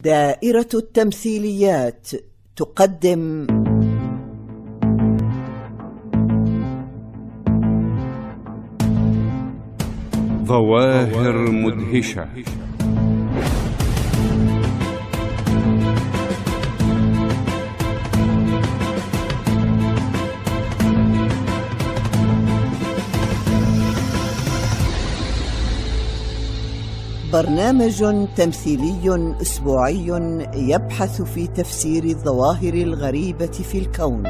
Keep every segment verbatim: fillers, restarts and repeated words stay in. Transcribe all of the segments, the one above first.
دائرة التمثيليات تقدم ظواهر مدهشة. برنامج تمثيلي أسبوعي يبحث في تفسير الظواهر الغريبة في الكون.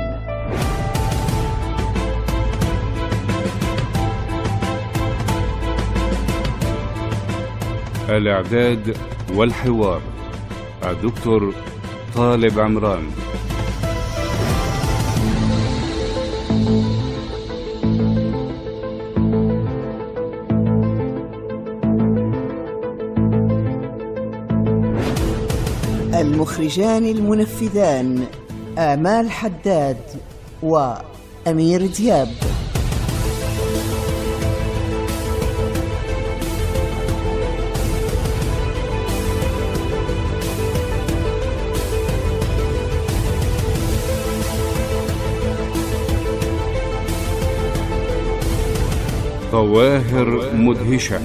الإعداد والحوار الدكتور طالب عمران. المخرجان المنفذان آمال حداد وأمير دياب. ظواهر مدهشة.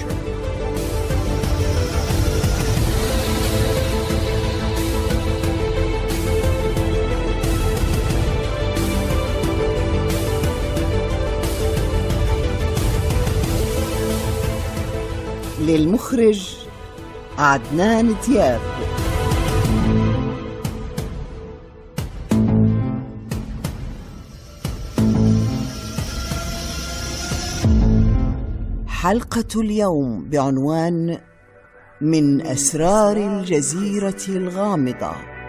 للمخرج عدنان دياب. حلقة اليوم بعنوان من أسرار الجزيرة الغامضة.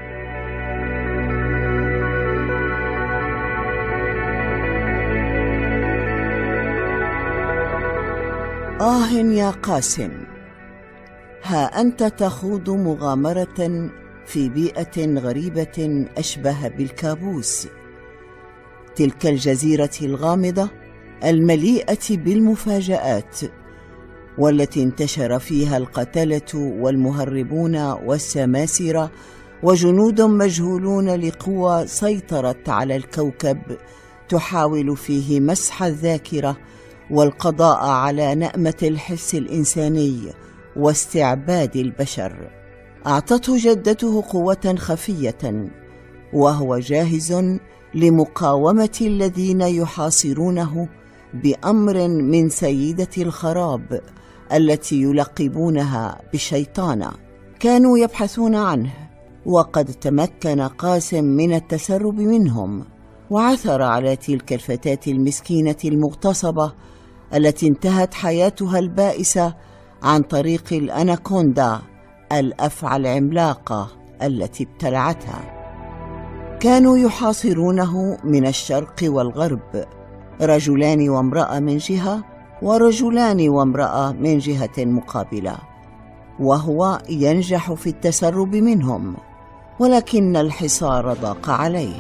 آه يا قاسم، ها أنت تخوض مغامرة في بيئة غريبة أشبه بالكابوس. تلك الجزيرة الغامضة المليئة بالمفاجآت، والتي انتشر فيها القتلة والمهربون والسماسرة وجنود مجهولون لقوى سيطرت على الكوكب تحاول فيه مسح الذاكرة والقضاء على نأمة الحس الإنساني واستعباد البشر. أعطته جدته قوة خفية، وهو جاهز لمقاومة الذين يحاصرونه بأمر من سيدة الخراب التي يلقبونها بالشيطانة. كانوا يبحثون عنه، وقد تمكن قاسم من التسرب منهم، وعثر على تلك الفتاة المسكينة المغتصبة التي انتهت حياتها البائسة عن طريق الأناكوندا، الأفعى العملاقة التي ابتلعتها. كانوا يحاصرونه من الشرق والغرب، رجلان وامرأة من جهة، ورجلان وامرأة من جهة مقابلة، وهو ينجح في التسرب منهم، ولكن الحصار ضاق عليه.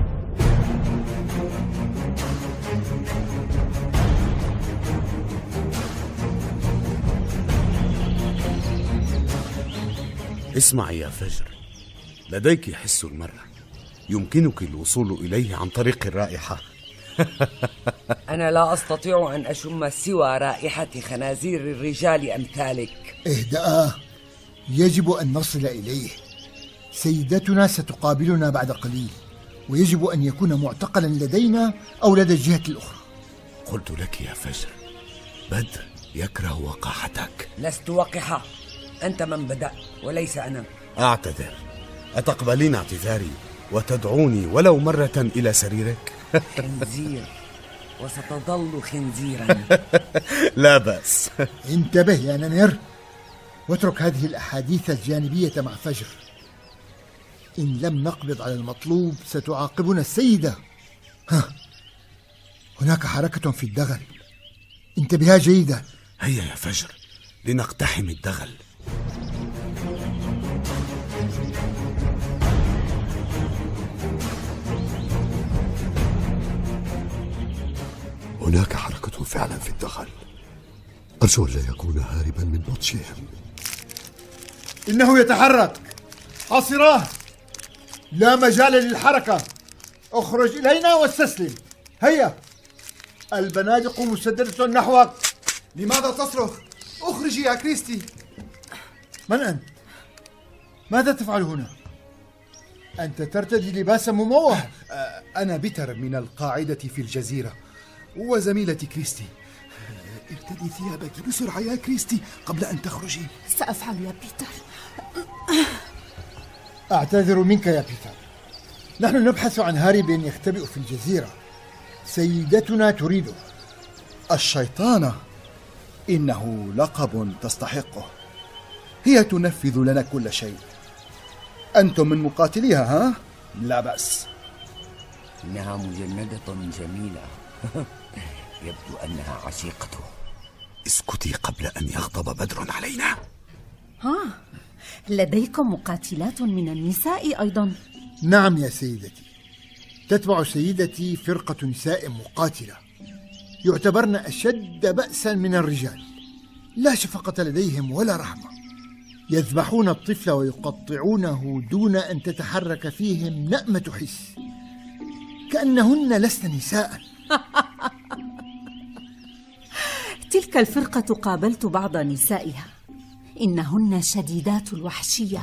اسمعي يا فجر، لديك حس المرة، يمكنك الوصول إليه عن طريق الرائحة. أنا لا أستطيع أن أشم سوى رائحة خنازير الرجال أمثالك. اهدأ، يجب أن نصل إليه. سيدتنا ستقابلنا بعد قليل، ويجب أن يكون معتقلا لدينا أو لدى الجهة الأخرى. قلت لك يا فجر، بدر يكره وقاحتك. لست وقحة، أنت من بدأ وليس أنا. أعتذر، أتقبلين اعتذاري وتدعوني ولو مرة إلى سريرك؟ خنزير، وستظل خنزيرا. لا بأس. انتبه يا نمر، واترك هذه الأحاديث الجانبية مع فجر. إن لم نقبض على المطلوب ستعاقبنا السيدة. ها، هناك حركة في الدغل، انتبهها جيدا. هيا يا فجر لنقتحم الدغل. هناك حركة فعلا في الدغل، أرجو أن لا يكون هاربا من بطشهم. إنه يتحرك. حاصراه، لا مجال للحركة، اخرج إلينا واستسلم. هيا، البنادق مسددة نحوك. لماذا تصرخ؟ اخرجي يا كريستي. من أنت؟ ماذا تفعل هنا؟ أنت ترتدي لباسا مموه. أنا بيتر من القاعدة في الجزيرة وزميلتي كريستي. ارتدي ثيابك بسرعة يا كريستي قبل أن تخرجي. سأفعل يا بيتر. أعتذر منك يا بيتر، نحن نبحث عن هارب يختبئ في الجزيرة، سيدتنا تريده. الشيطانة، إنه لقب تستحقه، هي تنفذ لنا كل شيء. أنتم من مقاتليها ها؟ لا بأس. إنها مجندة جميلة. يبدو أنها عشيقته. اسكتي قبل أن يغضب بدر علينا. ها، لديكم مقاتلات من النساء أيضا؟ نعم يا سيدتي، تتبع سيدتي فرقة نساء مقاتلة يعتبرن أشد بأسا من الرجال، لا شفقة لديهم ولا رحمة، يذبحون الطفل ويقطعونه دون أن تتحرك فيهم نأمة حس، كأنهن لسن نساء. تلك الفرقة قابلت بعض نسائها، إنهن شديدات الوحشية.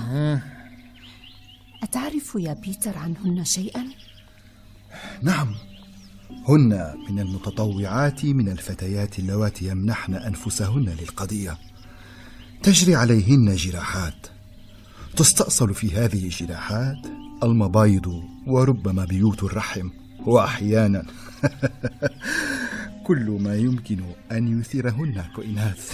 أتعرف يا بيتر عنهن شيئا؟ نعم، هن من المتطوعات من الفتيات اللواتي يمنحن أنفسهن للقضية. تجري عليهن جراحات، تستأصل في هذه الجراحات المبايض وربما بيوت الرحم، وأحيانا كل ما يمكن أن يثيرهن كإناث.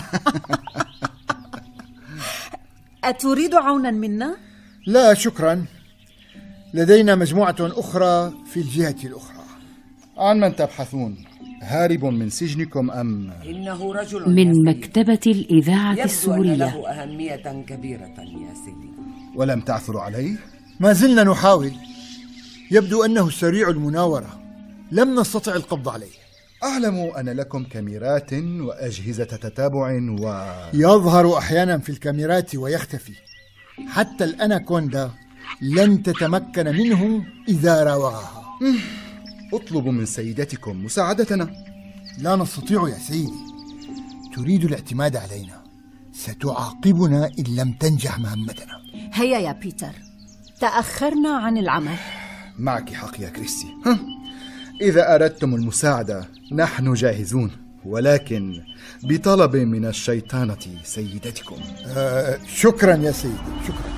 أتريد عونا منا؟ لا شكرا، لدينا مجموعة أخرى في الجهة الأخرى. عن من تبحثون؟ هارب من سجنكم أم؟ إنه رجل من مكتبة الإذاعة السورية. يبدو أن له أهمية كبيرة يا سيدي. ولم تعثروا عليه؟ ما زلنا نحاول، يبدو أنه سريع المناورة، لم نستطع القبض عليه. أعلم أن لكم كاميرات وأجهزة تتابع و... يظهر أحيانا في الكاميرات ويختفي، حتى الأناكوندا لن تتمكن منه إذا راوغها. اطلبوا من سيدتكم مساعدتنا. لا نستطيع يا سيدي، تريد الاعتماد علينا، ستعاقبنا إن لم تنجح مهمتنا. هيا يا بيتر، تأخرنا عن العمل. معك حق يا كريستي. ها. إذا أردتم المساعدة نحن جاهزون، ولكن بطلب من الشيطانة سيدتكم. آه شكرا يا سيدي، شكرا.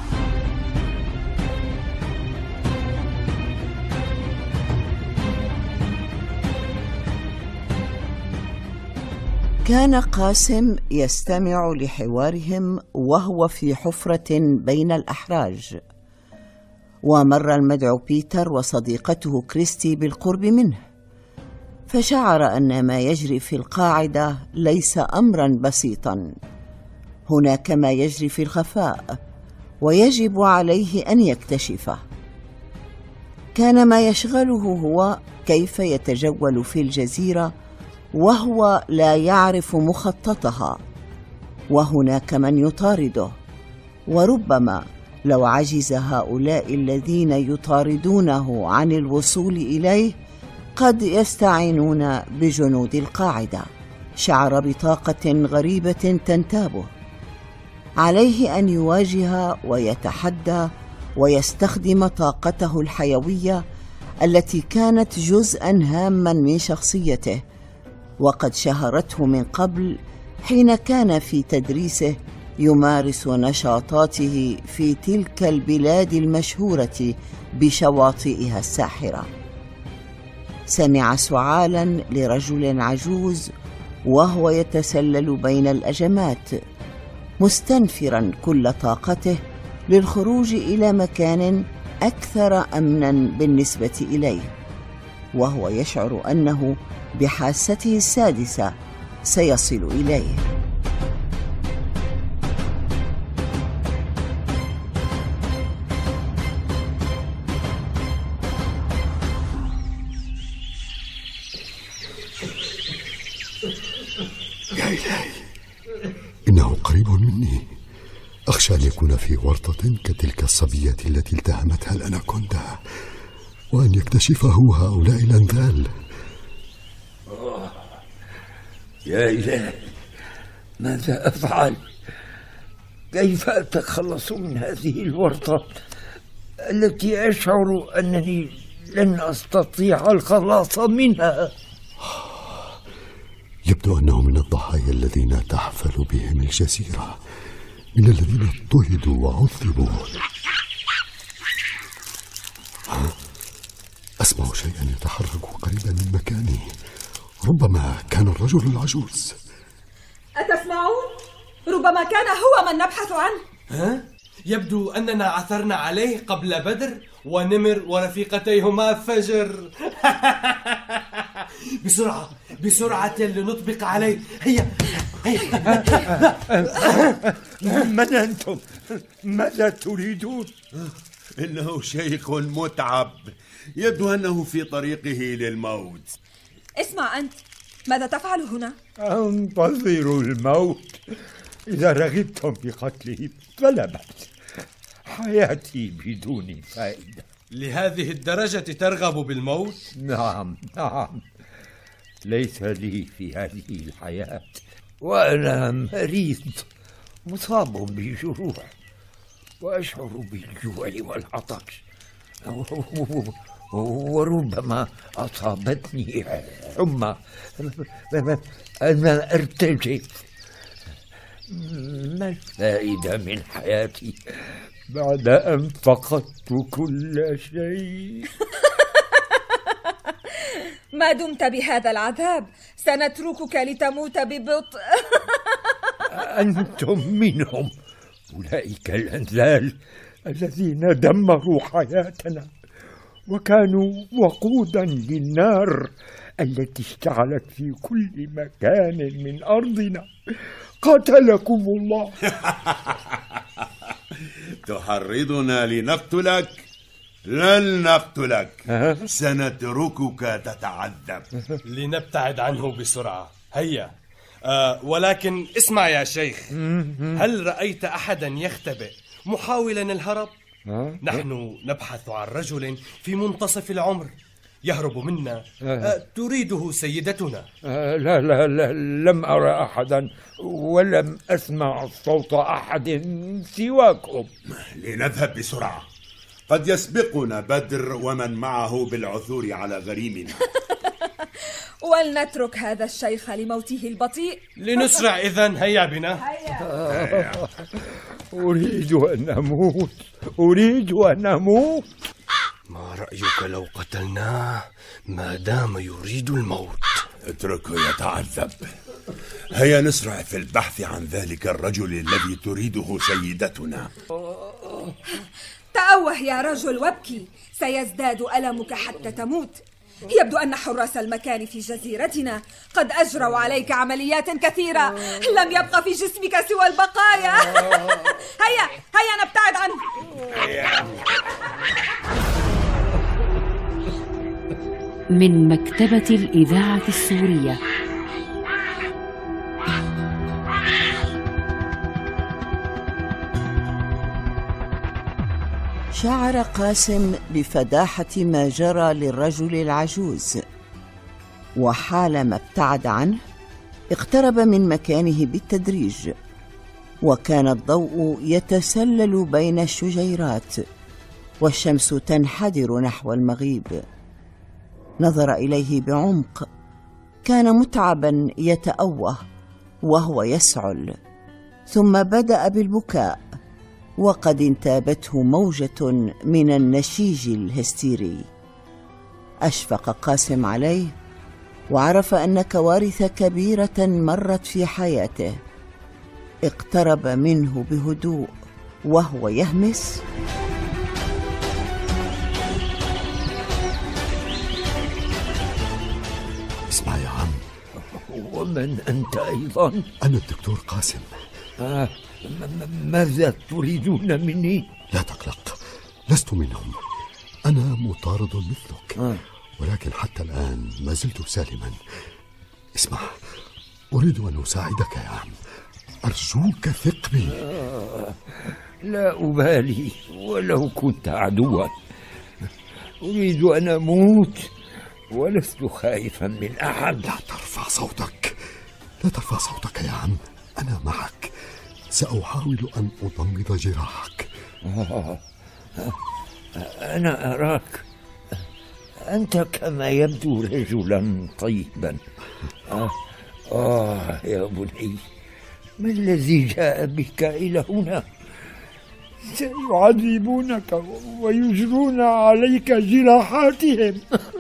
كان قاسم يستمع لحوارهم وهو في حفرة بين الأحراج، ومر المدعو بيتر وصديقته كريستي بالقرب منه، فشعر أن ما يجري في القاعدة ليس أمرا بسيطا، هناك ما يجري في الخفاء ويجب عليه أن يكتشفه. كان ما يشغله هو كيف يتجول في الجزيرة وهو لا يعرف مخططها، وهناك من يطارده، وربما لو عجز هؤلاء الذين يطاردونه عن الوصول إليه قد يستعينون بجنود القاعدة. شعر بطاقة غريبة تنتابه، عليه أن يواجه ويتحدى ويستخدم طاقته الحيوية التي كانت جزءا هاما من شخصيته، وقد شهرته من قبل حين كان في تدريسه يمارس نشاطاته في تلك البلاد المشهورة بشواطئها الساحرة. سمع سعالا لرجل عجوز وهو يتسلل بين الأجمات، مستنفرا كل طاقته للخروج إلى مكان أكثر أمنا بالنسبة إليه، وهو يشعر أنه بحاسته السادسة سيصل إليه. يا إلهي، إنه قريب مني، أخشى أن يكون في ورطة كتلك الصبية التي التهمتها الأناكوندا، وأن يكتشفه هؤلاء الأنذال. يا إلهي، ماذا أفعل؟ كيف أتخلص من هذه الورطة التي أشعر أنني لن أستطيع الخلاص منها؟ يبدو أنه من الضحايا الذين تحفل بهم الجزيرة، من الذين اضطهدوا وعذبوا. أسمع شيئا يتحرك قريبا من مكاني، ربما كان الرجل العجوز. أتسمعون؟ ربما كان هو من نبحث عنه. ها؟ يبدو أننا عثرنا عليه قبل بدر ونمر ورفيقتيهما فجر. بسرعة بسرعة لنطبق عليه. هيا هيا. من أنتم؟ ماذا تريدون؟ إنه شيخ متعب، يبدو أنه في طريقه للموت. اسمع أنت، ماذا تفعل هنا؟ أنتظر الموت. إذا رغبتم بقتله فلا بأس، حياتي بدون فائدة. لهذه الدرجة ترغب بالموت؟ نعم نعم، ليس لي في هذه الحياة، وأنا مريض مصاب بجروح، وأشعر بالجوع والعطش، وربما أصابتني حمى. أنا أرتجف. ما الفائدة من حياتي بعد أن فقدت كل شيء؟ ما دمت بهذا العذاب سنتركك لتموت ببطء. أنتم منهم، أولئك الأنذال الذين دمروا حياتنا وكانوا وقودا للنار التي اشتعلت في كل مكان من أرضنا. قتلكم الله. تحرضنا لنقتلك؟ لن نقتلك، سنتركك تتعذب. لنبتعد عنه بسرعة. هيا. آه ولكن اسمع يا شيخ، هل رأيت أحدا يختبئ محاولا الهرب؟ نحن نبحث عن رجل في منتصف العمر يهرب منا. آه تريده سيدتنا. آه لا لا لا، لم أرى أحدا ولم أسمع صوت أحد سواكم. لنذهب بسرعة، قد يسبقنا بدر ومن معه بالعثور على غريمنا. ولنترك هذا الشيخ لموته البطيء. لنسرع إذن. هيا بنا. هيا. أريد أن أموت، أريد أن أموت. ما رأيك لو قتلناه ما دام يريد الموت؟ اتركه يتعذب. هيا نسرع في البحث عن ذلك الرجل الذي تريده سيدتنا. تأوه يا رجل وابكي، سيزداد ألمك حتى تموت. يبدو أن حراس المكان في جزيرتنا قد أجروا عليك عمليات كثيرة، لم يبقى في جسمك سوى البقايا. هيا هيا نبتعد عنه. من مكتبة الإذاعة السورية. شعر قاسم بفداحة ما جرى للرجل العجوز، وحالما ابتعد عنه اقترب من مكانه بالتدريج، وكان الضوء يتسلل بين الشجيرات والشمس تنحدر نحو المغيب. نظر إليه بعمق، كان متعبا يتأوه وهو يسعل، ثم بدأ بالبكاء، وقد انتابته موجة من النشيج الهستيري. أشفق قاسم عليه وعرف أن كوارث كبيرة مرت في حياته. اقترب منه بهدوء وهو يهمس: اسمع يا عم. ومن أنت أيضا؟ أنا الدكتور قاسم. آه ماذا تريدون مني؟ لا تقلق، لست منهم، أنا مطارد مثلك. آه. ولكن حتى الآن ما زلت سالما. اسمع، أريد أن أساعدك يا عم، أرجوك ثق بي. آه لا أبالي ولو كنت عدوا، أريد أن أموت ولست خائفا من أحد. لا ترفع صوتك، لا ترفع صوتك يا عم، أنا معك، سأحاول أن أضمد جراحك. آه أنا أراك أنت كما يبدو رجلا طيبا. آه, آه يا بني، ما الذي جاء بك إلى هنا؟ سيعذبونك ويجرون عليك جراحاتهم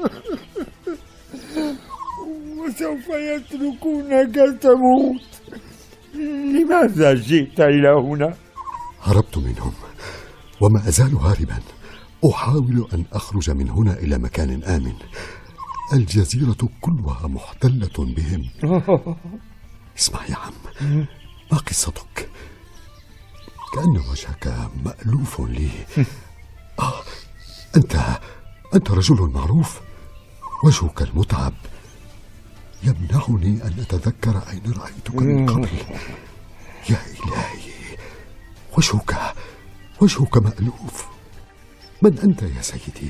وسوف يتركونك تموت. لماذا جئت إلى هنا؟ هربت منهم وما أزال هاربا، أحاول أن أخرج من هنا إلى مكان آمن. الجزيرة كلها محتلة بهم. اسمع يا عم، ما قصتك؟ كأن وجهك مألوف لي. آه أنت أنت رجل معروف، وجهك المتعب يمنعني أن أتذكر أين رأيتك من قبل. يا إلهي، وجهك وجهك مألوف. من أنت يا سيدي؟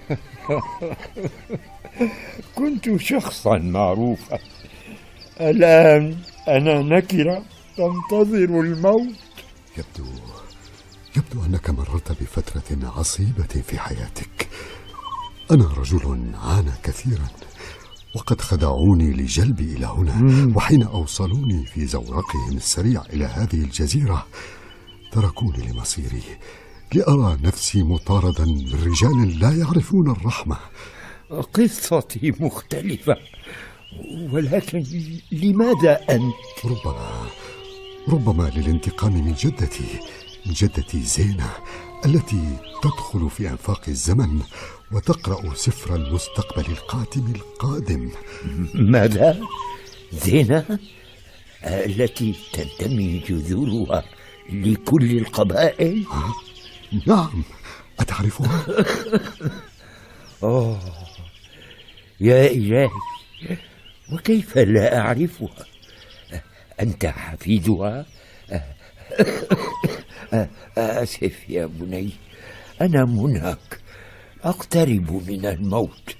كنت شخصا معروفا، الآن أنا نكرة تنتظر الموت. يبدو يبدو أنك مررت بفترة عصيبة في حياتك. أنا رجل عانى كثيرا، وقد خدعوني لجلبي إلى هنا، وحين أوصلوني في زورقهم السريع إلى هذه الجزيرة تركوني لمصيري، لأرى نفسي مطاردا من رجال لا يعرفون الرحمة. قصتي مختلفة، ولكن لماذا أنت؟ ربما ربما للانتقام من جدتي من جدتي زينة، التي تدخل في أنفاق الزمن وتقرأ سفر المستقبل القاتم القادم. ماذا؟ زينة التي تنتمي جذورها لكل القبائل؟ نعم، أتعرفها؟ آه يا إلهي، وكيف لا أعرفها؟ أنت حفيدها؟ آسف يا بني، أنا منهك أقترب من الموت.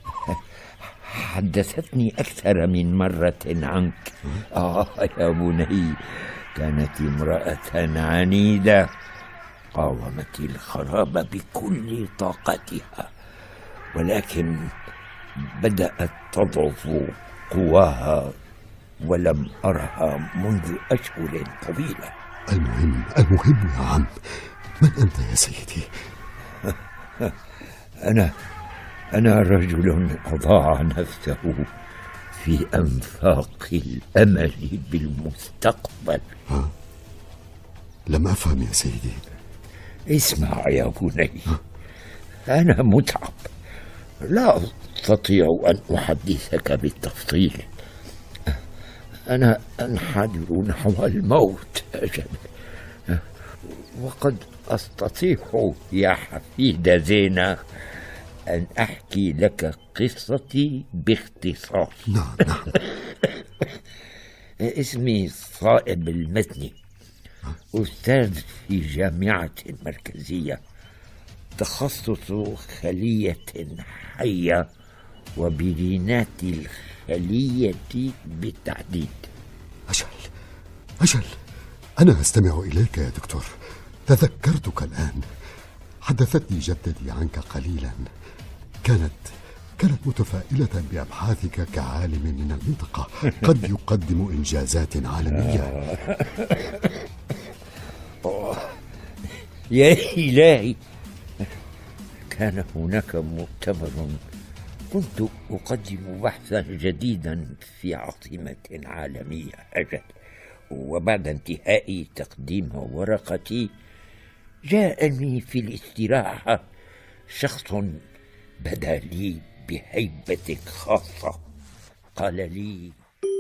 حدثتني أكثر من مرة عنك. آه يا بني، كانت امرأة عنيدة قاومت الخراب بكل طاقتها، ولكن بدأت تضعف قواها ولم أرها منذ أشهر طويلة. المهم المهم يا عم، من أنت يا سيدي؟ أنا أنا رجل أضاع نفسه في أنفاق الأمل بالمستقبل. ها؟ لم أفهم يا سيدي. اسمع يا بني، أنا متعب، لا أستطيع أن أحدثك بالتفصيل. أنا أنحدر نحو الموت أجل، وقد أستطيع يا حفيد زينة أن أحكي لك قصتي باختصار. نعم نعم. اسمي صائب المتني، أستاذ في جامعة مركزية، تخصص خلية حية وبرينات الخلية بالتحديد. أجل أجل، أنا أستمع إليك يا دكتور. تذكرتك الآن، حدثتني جدتي عنك قليلا. كانت كانت متفائلة بأبحاثك كعالم من المنطقة، قد يقدم إنجازات عالمية. يا إلهي، كان هناك مؤتمر كنت أقدم بحثا جديدا في عاصمة عالمية أجل، وبعد انتهاء تقديم ورقتي جاءني في الاستراحة شخص بدا لي بهيبة خاصة. قال لي: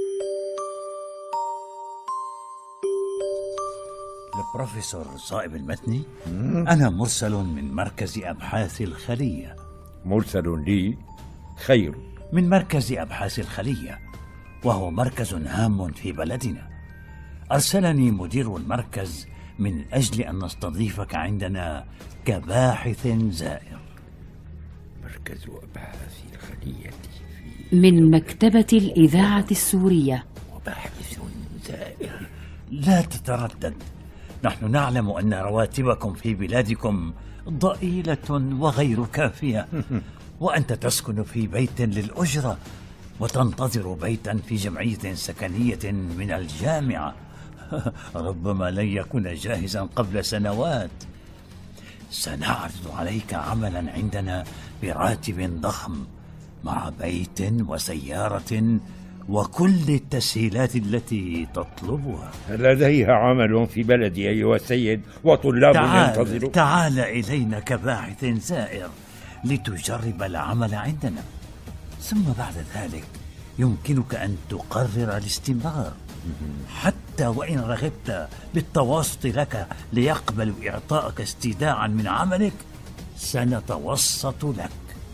البروفيسور صائب المتني، أنا مرسل من مركز أبحاث الخلية. مرسل لي؟ خير. من مركز أبحاث الخلية، وهو مركز هام في بلدنا. أرسلني مدير المركز من أجل أن نستضيفك عندنا كباحث زائر. مركز أبحاث الخلية من مكتبة الإذاعة السورية. وباحث زائر. لا تتردد، نحن نعلم أن رواتبكم في بلادكم ضئيلة وغير كافية، وأنت تسكن في بيت للأجرة وتنتظر بيتا في جمعية سكنية من الجامعة. ربما لن يكون جاهزا قبل سنوات. سنعرض عليك عملا عندنا براتب ضخم مع بيت وسيارة وكل التسهيلات التي تطلبها. لديها عمل في بلدي أيها السيد، وطلاب ينتظرون. تعال إلينا كباحث زائر لتجرب العمل عندنا، ثم بعد ذلك يمكنك أن تقرر الاستمرار، حتى وإن رغبت بالتوسط لك ليقبلوا إعطائك استيداعا من عملك سنتوسط لك.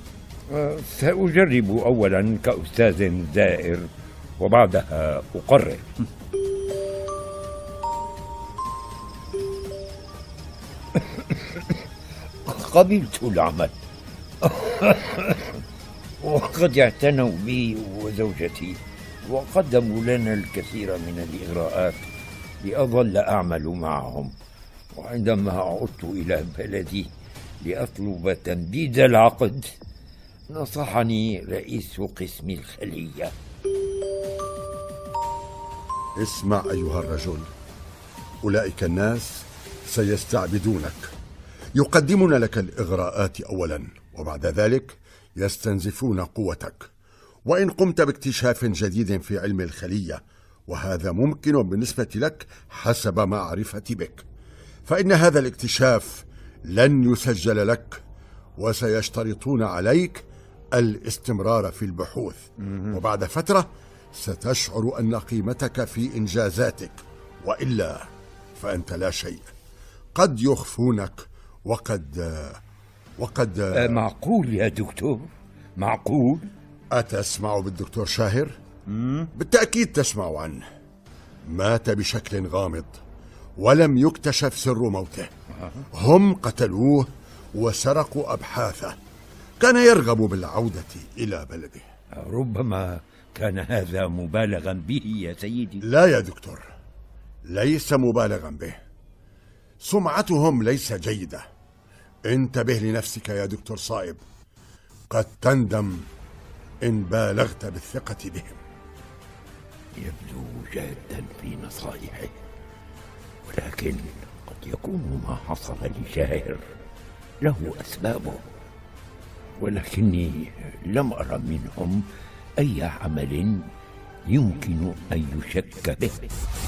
سأجرب أولا كأستاذ زائر وبعدها أقرر. قبلت العمل وقد اعتنوا بي وزوجتي وقدموا لنا الكثير من الإغراءات لأظل أعمل معهم. وعندما عدت إلى بلدي لأطلب تمديد العقد نصحني رئيس قسم الخلية. اسمع أيها الرجل، أولئك الناس سيستعبدونك، يقدمون لك الإغراءات أولا وبعد ذلك يستنزفون قوتك. وإن قمت باكتشاف جديد في علم الخلية، وهذا ممكن بالنسبة لك حسب معرفتي بك، فإن هذا الاكتشاف لن يسجل لك وسيشترطون عليك الاستمرار في البحوث، وبعد فترة ستشعر أن قيمتك في إنجازاتك، وإلا فأنت لا شيء. قد يخفونك وقد وقد معقول يا دكتور، معقول. أتسمع بالدكتور شاهر؟ بالتأكيد تسمع عنه. مات بشكل غامض ولم يكتشف سر موته. هم قتلوه وسرقوا أبحاثه. كان يرغب بالعودة إلى بلده. ربما كان هذا مبالغا به يا سيدي. لا يا دكتور، ليس مبالغا به. سمعتهم ليس جيدة. انتبه لنفسك يا دكتور صائب، قد تندم إن بالغت بالثقة بهم. يبدو جادا في نصائحه، ولكن قد يكون ما حصل لشاهر له أسبابه، ولكني لم أرى منهم أي عمل يمكن أن يشك به.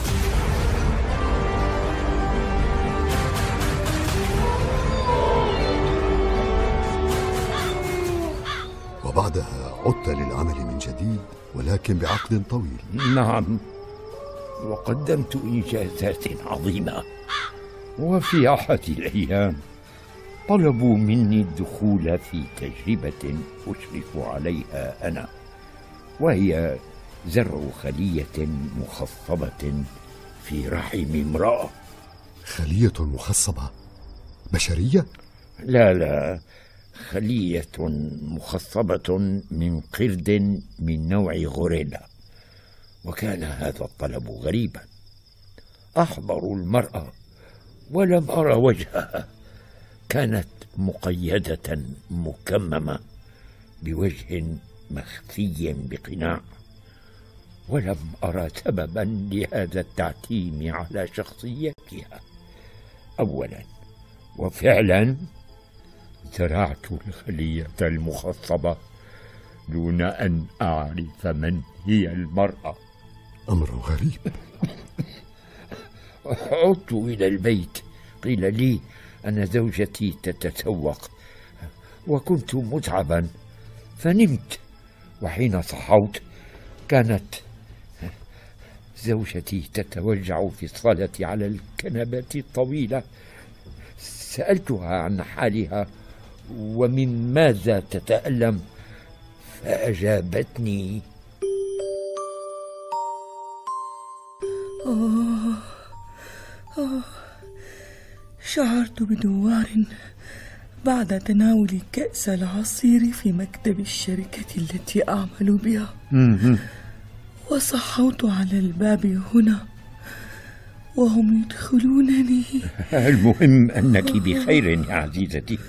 وبعدها عدت للعمل من جديد، ولكن بعقد طويل. نعم، وقدمت إنجازات عظيمة، وفي أحد الأيام طلبوا مني الدخول في تجربة أشرف عليها أنا، وهي زرع خلية مخصبة في رحم امرأة. خلية مخصبة؟ بشرية؟ لا لا، خلية مخصبة من قرد من نوع غوريلا. وكان هذا الطلب غريبا. أحضروا المرأة ولم أرى وجهها، كانت مقيدة مكممة بوجه مخفي بقناع، ولم أرى سببا لهذا التعتيم على شخصيتها أولا. وفعلا زرعت الخلية المخصبة دون أن أعرف من هي المرأة. أمر غريب. عدت إلى البيت، قيل لي أن زوجتي تتسوق، وكنت متعبا فنمت، وحين صحوت كانت زوجتي تتوجع في الصالة على الكنبة الطويلة. سألتها عن حالها ومن ماذا تتألم، فأجابتني: آه آه شعرت بدوار بعد تناول كأس العصير في مكتب الشركة التي أعمل بها، وصحوت على الباب هنا وهم يدخلونني. المهم أنك بخير يا عزيزتي.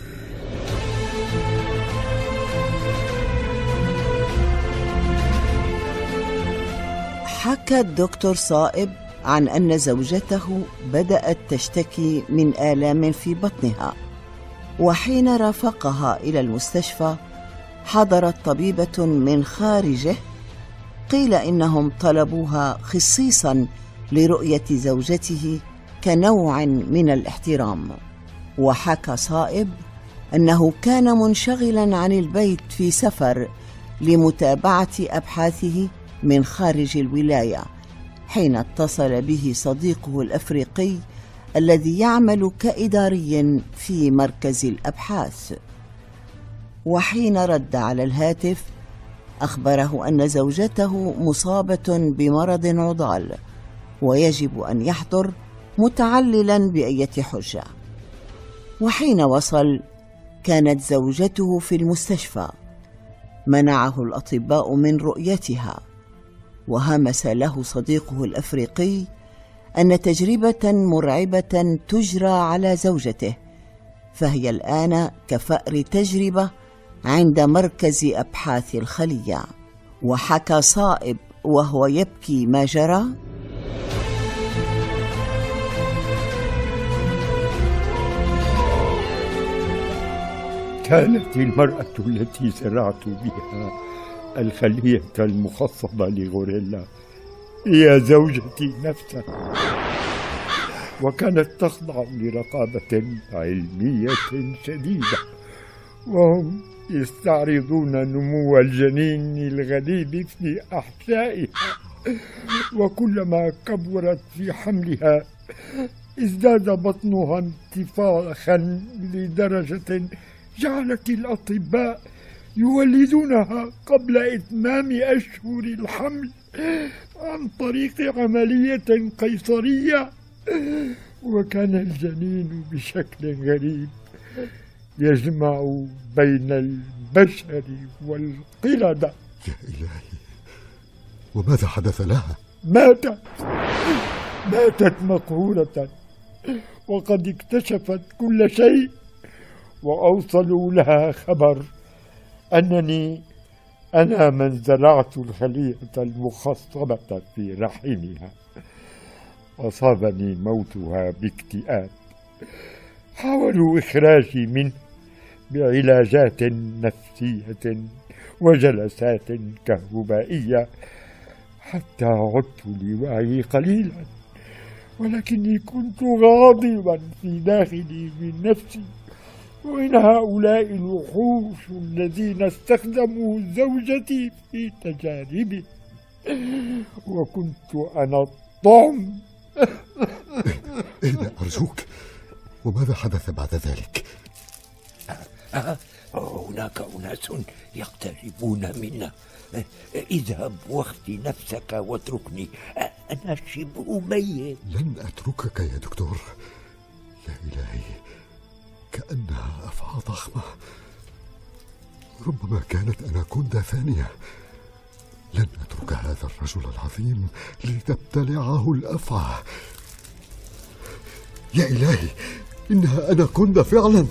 حكى الدكتور صائب عن أن زوجته بدأت تشتكي من آلام في بطنها، وحين رافقها إلى المستشفى حضرت طبيبة من خارجه. قيل إنهم طلبوها خصيصا لرؤية زوجته كنوع من الاحترام. وحكى صائب أنه كان منشغلا عن البيت في سفر لمتابعة أبحاثه من خارج الولاية، حين اتصل به صديقه الأفريقي الذي يعمل كإداري في مركز الأبحاث. وحين رد على الهاتف أخبره أن زوجته مصابة بمرض عضال ويجب أن يحضر متعللا بأية حجة. وحين وصل كانت زوجته في المستشفى، منعه الأطباء من رؤيتها، وهمس له صديقه الأفريقي أن تجربة مرعبة تجرى على زوجته، فهي الآن كفأر تجربة عند مركز أبحاث الخلية. وحكى صائب وهو يبكي ما جرى: كانت المرأة التي زرعت بها الخلية المخصبة لغوريلا هي زوجتي نفسها، وكانت تخضع لرقابة علمية شديدة، وهم يستعرضون نمو الجنين الغريب في أحشائها، وكلما كبرت في حملها ازداد بطنها انتفاخا لدرجة جعلت الأطباء يولدونها قبل إتمام أشهر الحمل عن طريق عملية قيصرية. وكان الجنين بشكل غريب يجمع بين البشر والقردة. يا إلهي، وماذا حدث لها؟ ماتت ماتت مقهورة، وقد اكتشفت كل شيء، وأوصلوا لها خبر أنني أنا من زرعت الخلية المخصبة في رحمها. أصابني موتها باكتئاب، حاولوا إخراجي منه بعلاجات نفسية وجلسات كهربائية حتى عدت لوعي قليلا، ولكني كنت غاضبا في داخلي من نفسي ومن هؤلاء الوحوش الذين استخدموا زوجتي في تجاربه، وكنت أنا الطعم. إيه أرجوك، وماذا حدث بعد ذلك؟ هناك أناس يقتربون منا. اذهب واخفي نفسك واتركني، أنا شبه ميت. لن أتركك يا دكتور. يا إلهي، كأنها أفعى ضخمة، ربما كانت أناكوندا ثانية. لن أترك هذا الرجل العظيم لتبتلعه الأفعى. يا إلهي، إنها أناكوندا فعلا.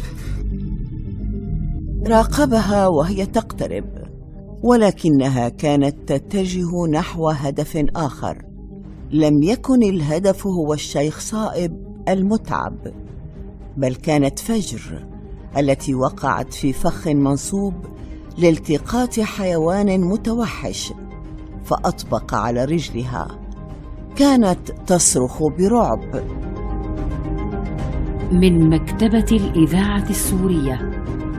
راقبها وهي تقترب، ولكنها كانت تتجه نحو هدف آخر. لم يكن الهدف هو الشيخ صائب المتعب، بل كانت فجر التي وقعت في فخ منصوب لالتقاط حيوان متوحش، فأطبق على رجلها. كانت تصرخ برعب. من مكتبة الإذاعة السورية.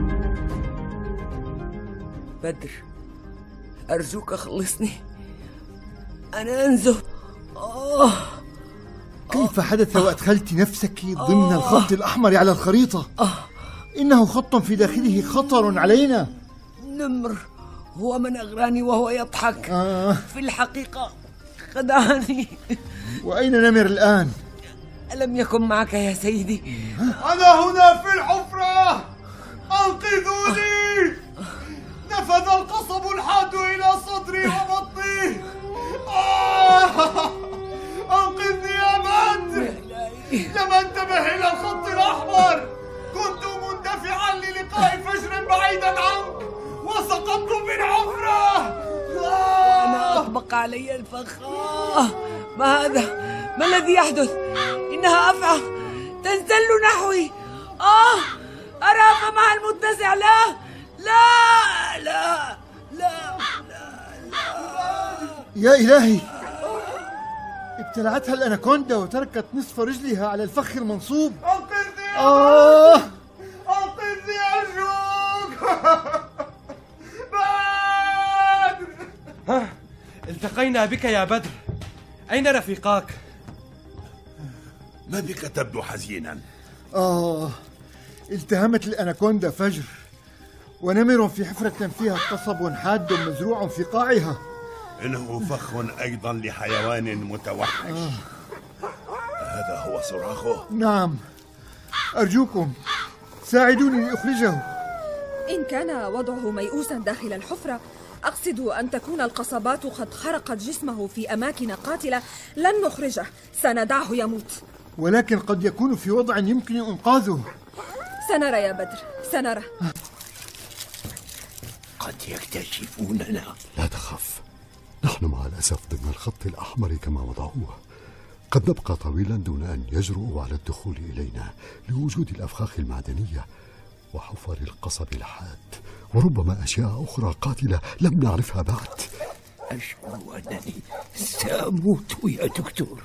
بدر، أرجوك خلصني، أنا أنزف. آه. كيف حدث وأدخلت نفسك ضمن الخط الأحمر على الخريطة؟ إنه خط في داخله خطر علينا. نمر هو من أغراني وهو يضحك. آه. في الحقيقة خدعني. وأين نمر الآن؟ ألم يكن معك يا سيدي؟ أنا هنا في الحفرة، أنقذوني! نفذ القصب الحاد إلى صدري وبطني. آه! أنقذني يا بدر! لم أنتبه إلى الخط الأحمر، كنت مندفعا للقاء فجر بعيدا عنك وسقطت في الحفرة. آه! أنا أطبق علي الفخ. آه! ما هذا؟ ما الذي يحدث؟ إنها أفعى تنزل نحوي. آه! أرى فمها المتسع. لا لا لا لا لا, لا. يا إلهي، ابتلعتها الأناكوندا وتركت نصف رجلها على الفخ المنصوب. أنقذني آه أنقذني أرجوك. بدر. ها، التقينا بك يا بدر، أين رفيقاك؟ ما بك تبدو حزينا؟ آه التهمت الأناكوندا فجر، ونمر في حفرة فيها قصب حاد مزروع في قاعها. إنه فخ أيضا لحيوان متوحش. آه. هذا هو صراخه؟ نعم، أرجوكم ساعدوني لأخرجه. إن كان وضعه ميؤوسا داخل الحفرة، أقصد أن تكون القصبات قد خرقت جسمه في أماكن قاتلة، لن نخرجه، سندعه يموت. ولكن قد يكون في وضع يمكن إنقاذه. سنرى يا بدر، سنرى. قد يكتشفوننا. لا تخف، نحن مع الأسف ضمن الخط الأحمر كما وضعوه. قد نبقى طويلا دون أن يجرؤوا على الدخول إلينا لوجود الأفخاخ المعدنية وحفر القصب الحاد، وربما أشياء أخرى قاتلة لم نعرفها بعد. أشعر أنني سأموت يا دكتور.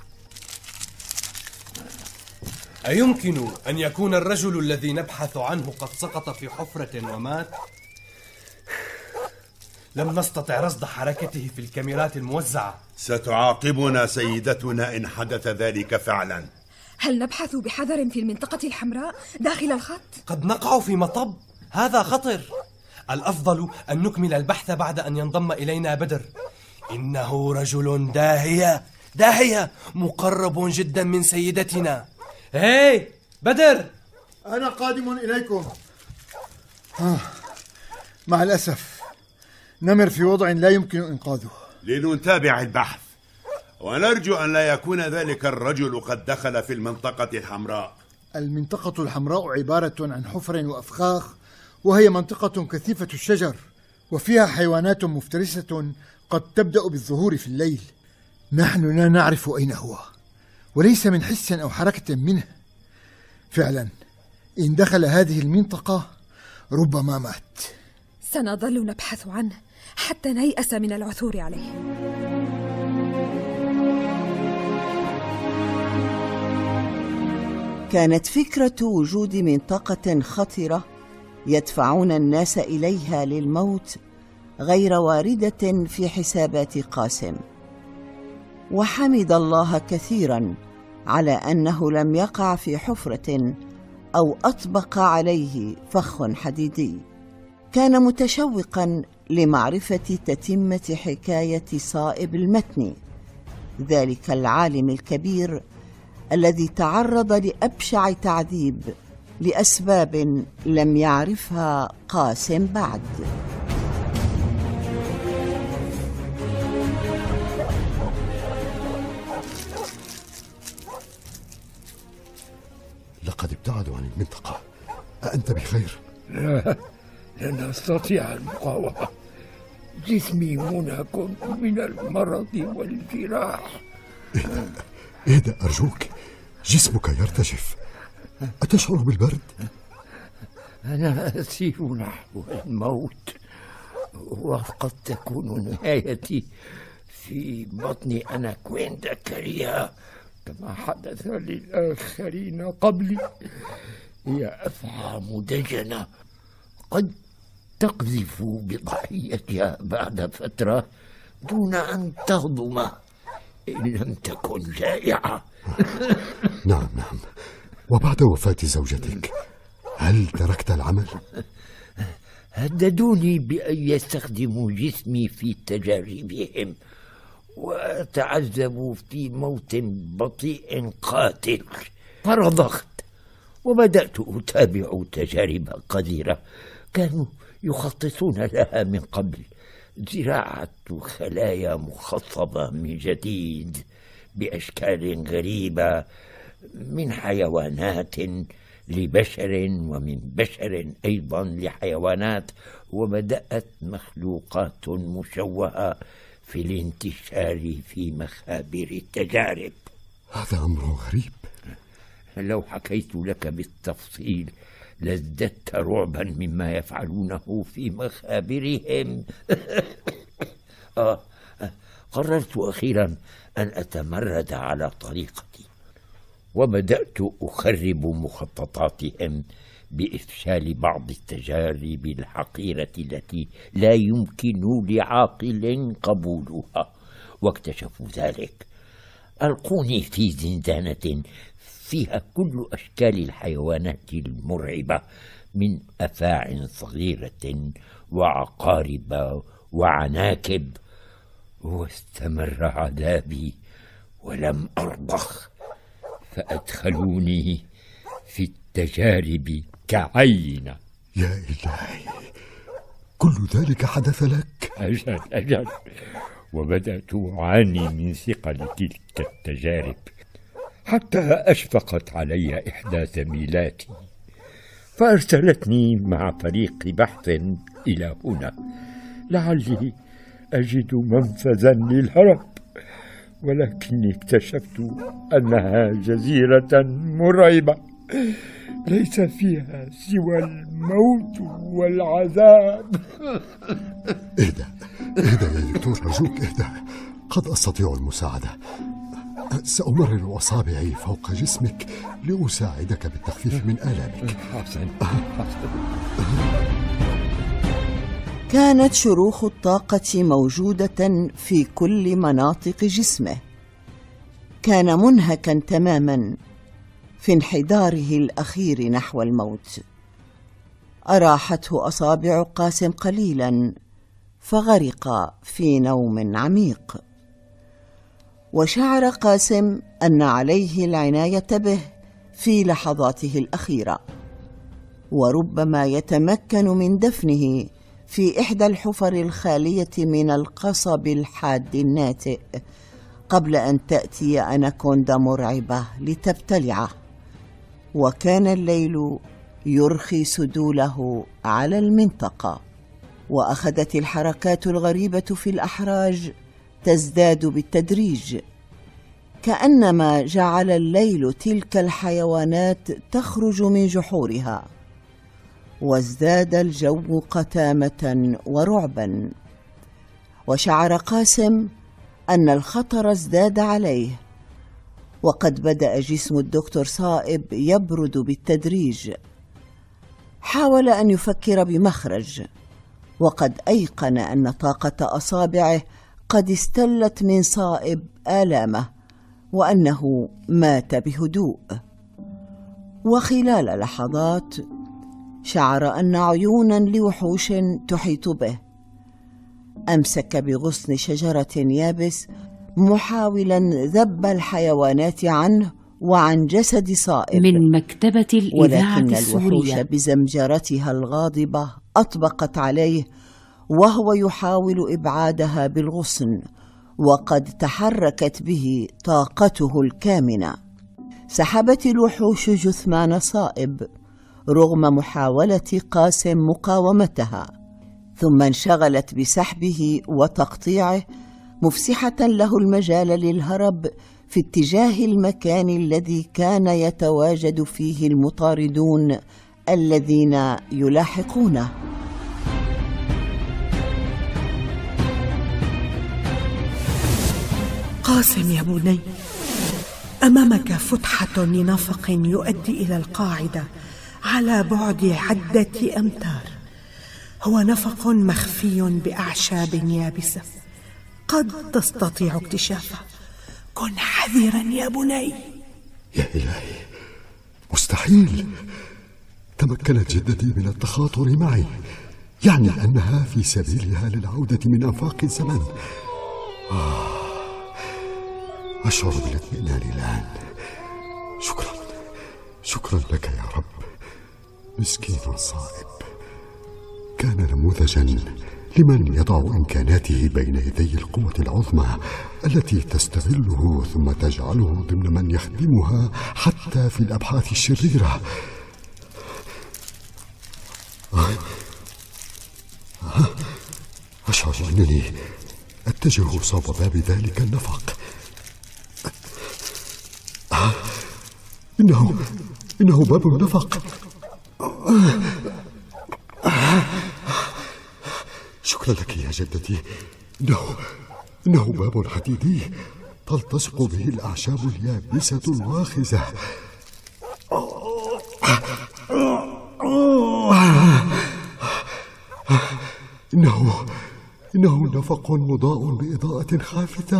أيمكن أن يكون الرجل الذي نبحث عنه قد سقط في حفرة ومات؟ لم نستطع رصد حركته في الكاميرات الموزعة. ستعاقبنا سيدتنا إن حدث ذلك فعلا. هل نبحث بحذر في المنطقة الحمراء داخل الخط؟ قد نقع في مطب، هذا خطر. الأفضل أن نكمل البحث بعد أن ينضم إلينا بدر. إنه رجل داهية داهية مقرب جدا من سيدتنا. هاي بدر، أنا قادم إليكم. آه. مع الأسف نمر في وضع لا يمكن إنقاذه. لنتابع البحث، ونرجو أن لا يكون ذلك الرجل قد دخل في المنطقة الحمراء. المنطقة الحمراء عبارة عن حفر وأفخاخ، وهي منطقة كثيفة الشجر، وفيها حيوانات مفترسة قد تبدأ بالظهور في الليل. نحن لا نعرف أين هو، وليس من حس أو حركة منه. فعلا إن دخل هذه المنطقة ربما مات. سنظل نبحث عنه حتى نيأس من العثور عليه. كانت فكرة وجود منطقة خطرة يدفعون الناس إليها للموت غير واردة في حسابات قاسم، وحمد الله كثيرا على أنه لم يقع في حفرة أو أطبق عليه فخ حديدي. كان متشوقا لمعرفة تتمة حكاية صائب المتني، ذلك العالم الكبير الذي تعرض لأبشع تعذيب لأسباب لم يعرفها قاسم بعد. لقد ابتعدوا عن المنطقة، أأنت بخير؟ لا، لن أستطيع المقاومة. جسمي منهك من المرض والجراح. اهدأ اهدأ أرجوك، جسمك يرتجف. أتشعر بالبرد؟ أنا أسير نحو الموت، وقد تكون نهايتي في بطن أناكوندا كريهة كما حدث للآخرين قبلي. هي أفعى مدجنة قد تقذف بضحيتها بعد فترة دون أن تهضم إن لم تكن جائعة. نعم نعم. وبعد وفاة زوجتك هل تركت العمل؟ هددوني بأن يستخدموا جسمي في تجاربهم، وأتعذب في موت بطيء قاتل، فرضخت وبدأت أتابع تجارب قديرة كانوا يخططون لها من قبل، زراعة خلايا مخصبة من جديد بأشكال غريبة، من حيوانات لبشر ومن بشر أيضا لحيوانات، وبدأت مخلوقات مشوهة في الانتشار في مخابر التجارب. هذا أمر غريب. لو حكيت لك بالتفصيل لازددت رعبا مما يفعلونه في مخابرهم. آه قررت أخيرا أن أتمرد على طريقتي، وبدأت أخرب مخططاتهم بإفشال بعض التجارب الحقيرة التي لا يمكن لعاقل قبولها. واكتشفوا ذلك، ألقوني في زنزانة فيها كل أشكال الحيوانات المرعبة، من أفاع صغيرة وعقارب وعناكب، واستمر عذابي ولم أرضخ، فأدخلوني في التجارب كعينة. يا إلهي، كل ذلك حدث لك؟ أجل أجل، وبدأت أعاني من ثقل تلك التجارب، حتى أشفقت علي إحدى زميلاتي فأرسلتني مع فريق بحث إلى هنا لعلي أجد منفذا للهرب، ولكني اكتشفت أنها جزيرة مرعبة ليس فيها سوى الموت والعذاب. اهدأ اهدأ يا دكتور، أرجوك اهدأ، قد أستطيع المساعدة. سأمرر أصابعي فوق جسمك لأساعدك بالتخفيف من آلامك. حسن. كانت شروخ الطاقة موجودة في كل مناطق جسمه. كان منهكا تماما في انحداره الأخير نحو الموت. أراحته أصابع قاسم قليلا فغرق في نوم عميق. وشعر قاسم أن عليه العناية به في لحظاته الأخيرة، وربما يتمكن من دفنه في إحدى الحفر الخالية من القصب الحاد الناتئ قبل أن تأتي أناكوندا مرعبة لتبتلعه. وكان الليل يرخي سدوله على المنطقة، وأخذت الحركات الغريبة في الأحراج تزداد بالتدريج، كأنما جعل الليل تلك الحيوانات تخرج من جحورها. وازداد الجو قتامة ورعبا، وشعر قاسم أن الخطر ازداد عليه، وقد بدأ جسم الدكتور صائب يبرد بالتدريج. حاول أن يفكر بمخرج، وقد أيقن أن طاقة أصابعه قد استلت من صائب آلامه، وأنه مات بهدوء. وخلال لحظات شعر أن عيونا لوحوش تحيط به. أمسك بغصن شجرة يابس محاولا ذب الحيوانات عنه وعن جسد صائب. من مكتبة الإذاعة ولكن السورية. الوحوش بزمجرتها الغاضبة أطبقت عليه وهو يحاول إبعادها بالغصن، وقد تحركت به طاقته الكامنة. سحبت الوحوش جثمان صائب رغم محاولة قاسم مقاومتها، ثم انشغلت بسحبه وتقطيعه، مفسحة له المجال للهرب في اتجاه المكان الذي كان يتواجد فيه المطاردون الذين يلاحقونه. قاسم يا بني، أمامك فتحة لنفق يؤدي إلى القاعدة على بعد عدة أمتار. هو نفق مخفي بأعشاب يابسة، قد تستطيع اكتشافه. كن حذرا يا بني. يا إلهي، مستحيل. تمكنت جدتي من التخاطر معي، يعني أنها في سبيلها للعودة من آفاق الزمن. آه أشعر بالاطمئنان الآن. شكرا شكرا لك يا رب. مسكين صائب كان نموذجا لمن يضع إمكاناته بين يدي القوة العظمى التي تستغله ثم تجعله ضمن من يخدمها حتى في الأبحاث الشريرة. أشعر أنني أتجه صوب باب ذلك النفق. إنه إنه باب النفق. شكرا لك يا جدتي. إنه إنه باب حديدي تلتصق به الأعشاب اليابسة الواخزة. إنه إنه نفق مضاء بإضاءة خافتة.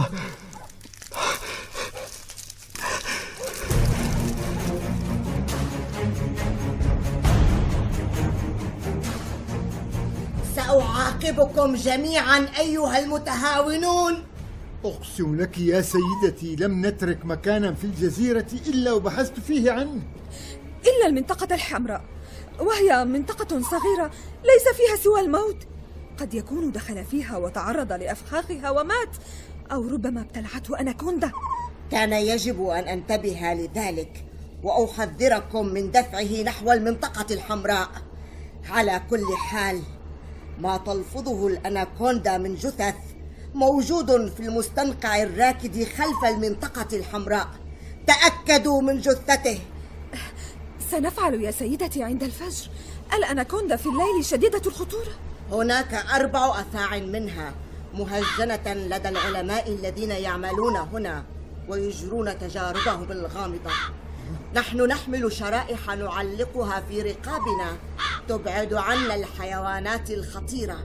سأعاقبكم جميعا أيها المتهاونون. أقسم لك يا سيدتي لم نترك مكانا في الجزيرة إلا وبحثت فيه عنه، إلا المنطقة الحمراء، وهي منطقة صغيرة ليس فيها سوى الموت. قد يكون دخل فيها وتعرض لأفخاخها ومات، أو ربما ابتلعته أناكوندا. كان يجب أن أنتبه لذلك وأحذركم من دفعه نحو المنطقة الحمراء. على كل حال، ما تلفظه الأناكوندا من جثث موجود في المستنقع الراكد خلف المنطقة الحمراء. تأكدوا من جثته. سنفعل يا سيدتي عند الفجر. الأناكوندا في الليل شديدة الخطورة. هناك أربع أفاع منها مهجنة لدى العلماء الذين يعملون هنا ويجرون تجاربهم الغامضة. نحن نحمل شرائح نعلقها في رقابنا تبعد عنا الحيوانات الخطيرة.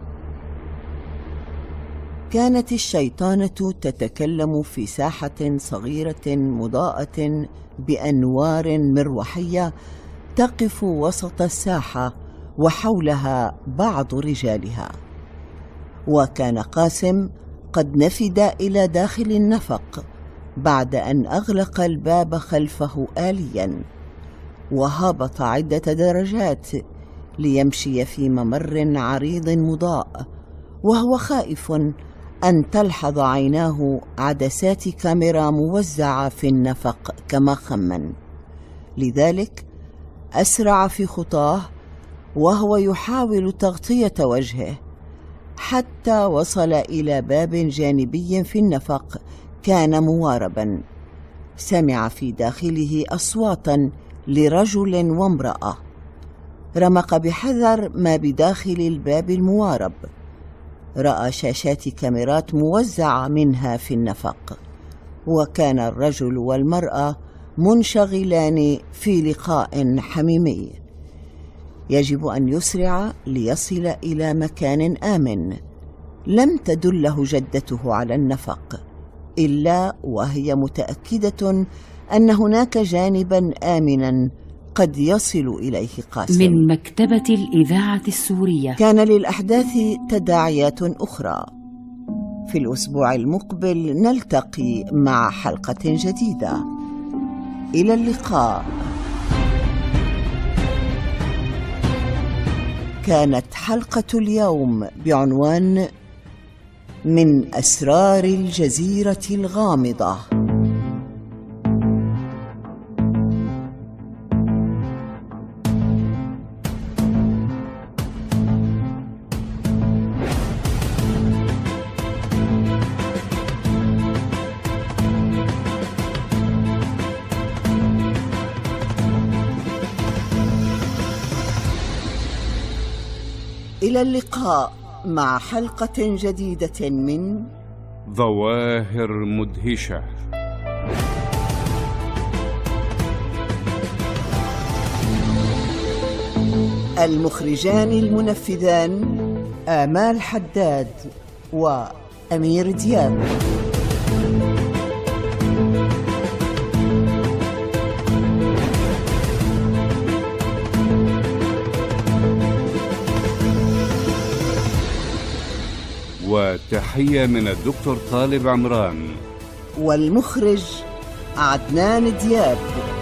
كانت الشيطانة تتكلم في ساحة صغيرة مضاءة بأنوار مروحية تقف وسط الساحة وحولها بعض رجالها. وكان قاسم قد نفد إلى داخل النفق بعد أن أغلق الباب خلفه آليا، وهبط عدة درجات ليمشي في ممر عريض مضاء، وهو خائف أن تلحظ عيناه عدسات كاميرا موزعة في النفق كما خمن. لذلك أسرع في خطاه وهو يحاول تغطية وجهه حتى وصل إلى باب جانبي في النفق كان مواربا. سمع في داخله أصواتا لرجل وامرأة. رمق بحذر ما بداخل الباب الموارب. رأى شاشات كاميرات موزعة منها في النفق، وكان الرجل والمرأة منشغلان في لقاء حميمي. يجب أن يسرع ليصل إلى مكان آمن. لم تدله جدته على النفق، إلا وهي متأكدة أن هناك جانبا آمنا قد يصل إليه قاسم. من مكتبة الإذاعة السورية. كان للأحداث تداعيات أخرى. في الأسبوع المقبل نلتقي مع حلقة جديدة. إلى اللقاء. كانت حلقة اليوم بعنوان من أسرار الجزيرة الغامضة. إلى اللقاء مع حلقة جديدة من ظواهر مدهشة. المخرجان المنفذان آمال حداد وأمير دياب. وتحية من الدكتور طالب عمران. والمخرج عدنان دياب.